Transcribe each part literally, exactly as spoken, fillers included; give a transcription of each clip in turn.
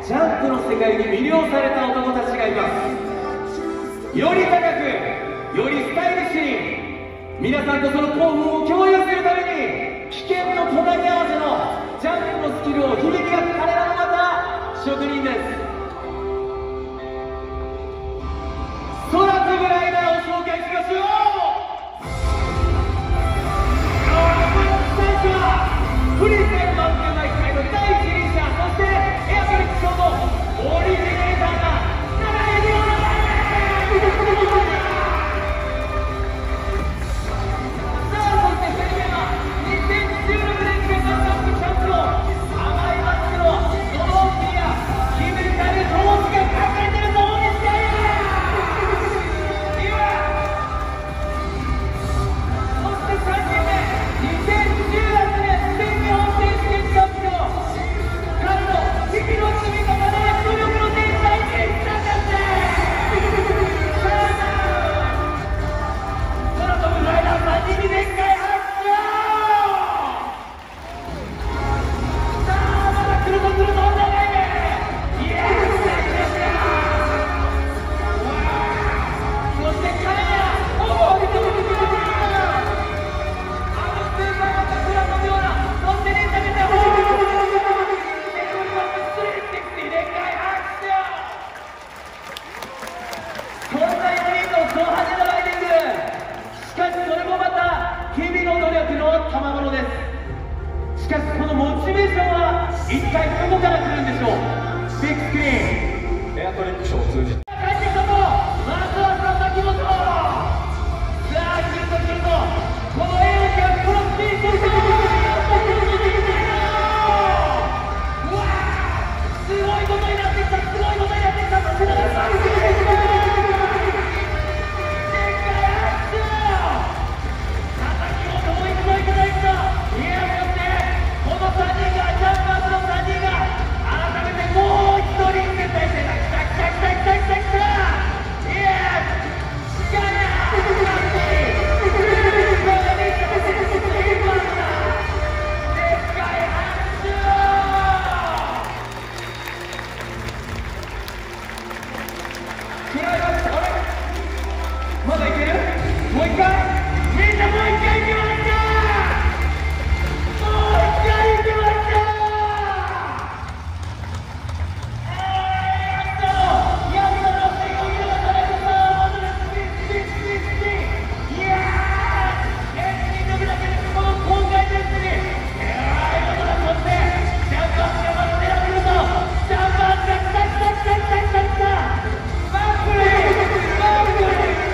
ジャンプの世界に魅了された男たちがいます。より高く、よりスタイリッシュに、皆さんとその興奮を共有するために、危険の隣り合わせのジャンプのスキルを響きが彼らもまた職人です。空飛ぶライダーを紹介しましょう。最初はフリースタイルマウンテンバイク界の第一人者、そしてエアトリックショーのオリジネーターが並べておられます。さあ、そしてふたりめはにせんじゅうろくねん世界ジャンプチャンピオン、甘いマスクのドローンピア決めたりトースが隠れてるぞ。大西だよ。そしてさんにんめ、にせんじゅうはちねん全日本選手権チャンピオン、彼の日々の積み重ね努力の天才健太です。空飛ぶライダーさんにんにでっかい拍手。さあ、まだ来るぞ来るぞ、お互いね。イエーイ。そして彼ら、おお、見て見て見て見て、あのスーパーマンが空飛ぶような、そしてね、食べてほーエブリバンスリーシックスティーでっかい拍手。こんなよにんのド派手なライディング、しかしそれもまた日々の努力の賜物です。しかしこのモチベーションは一体どこから来るんでしょう。ビッグスクリーン、エアトリックショーを通じて帰ってきたぞ。まずは佐々木本。さあ、来るぞ来るぞ、このエアがこのスピードでうわー、すごいことになってきた、すごいことになってきた。背中がでっかい拍手。佐々木本も行くぞ行くぞ行くぞ。いや、そしてこのさんにんが、ジャンパーズのさんにんが改めてもう一人絶対してた。来た来た来た来た来た来た。イエーイ。ガナまだいける？もう一回？みんなもう一回行きました！もう一回行きました！えー、やったの！やったの！っていうのが取れてた！戻れスピンスピンスピンスピン！いやー！エンジン力だけでこの公開テストにえらいことだ。そしてジャンパーズがまだ狙ってるぞ。ジャンパーズが来た来た来た来た来た来た！バックリー！バックリー！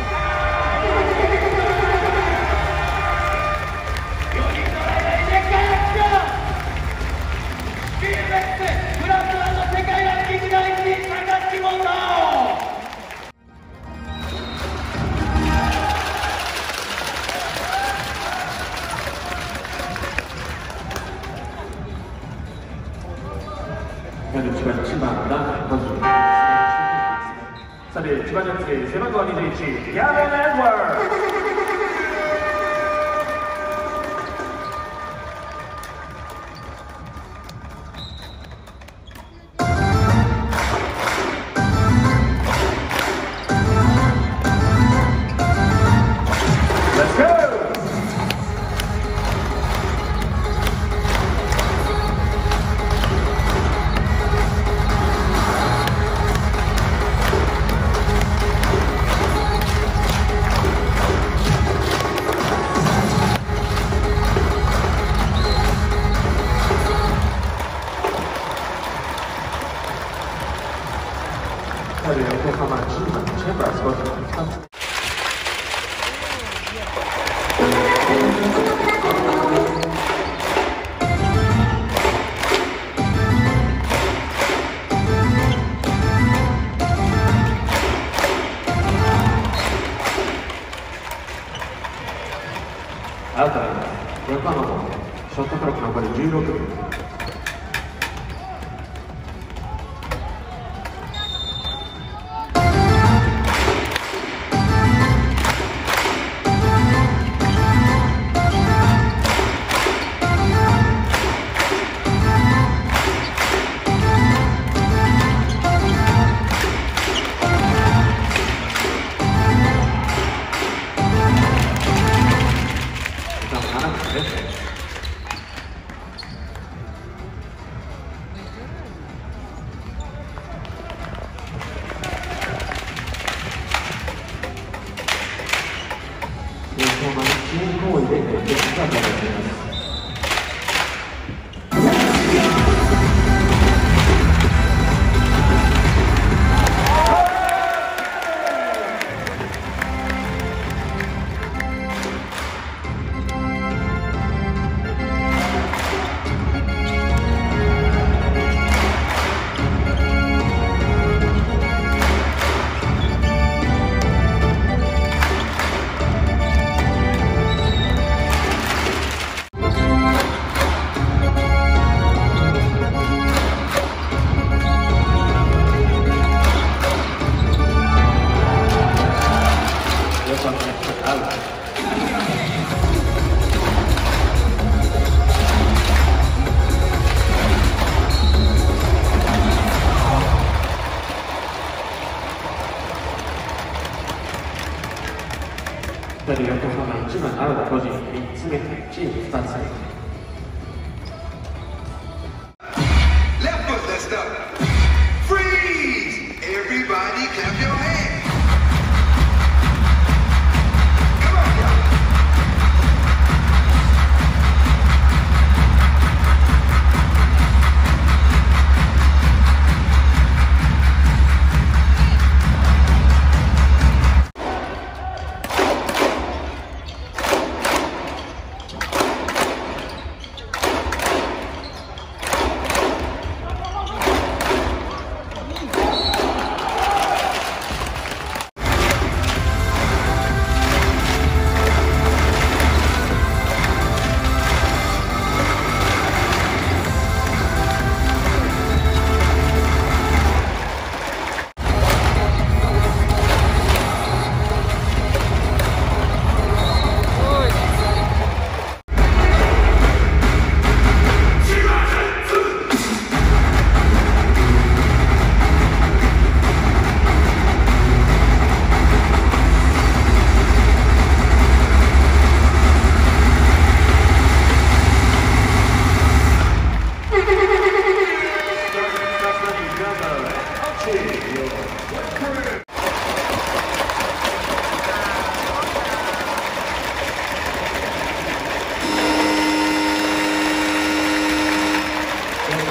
フランスワンの世界ランキングだいいちい、佐々木本。 千葉千葉ランキングさて、千葉ジャッジ背番号にじゅういち、ギャビン・エドワード。アウトライン横浜のショットクロック残りじゅうろくびょう。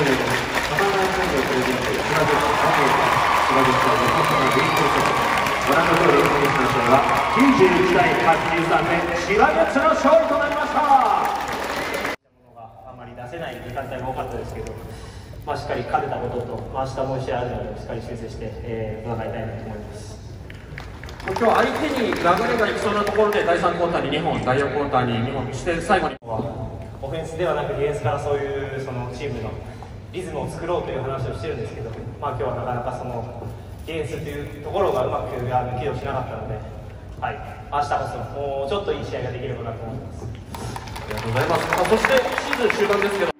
れのサバナイコンビをプレゼント、千葉ジェッツ佐藤さん、千葉ジェッツは横浜ベイストセット。ご覧の通り、本日の試合はきゅうじゅういちたいはちじゅうさんで千葉ジェッツの勝利となりました。 あんまり出せない時間帯も多かったですけど、まあ、しっかり勝てたことと、まあ、明日もう一試合あるのでしっかり修正して、えー、戦いたいなと思います。 今日相手に流れがいきそうなところでだいさんクォーターににほん、だいよんクォーターににほんして最後にオフェンスではなくディフェンスからそういうそのチームのリズムを作ろうという話をしてるんですけど、まあ、今日はなかなかそのディフェンスというところがうまく起動しなかったので、はい、明日こそもうちょっといい試合ができればなと思います。 ありがとうございます。あそしてシーズン終盤ですけど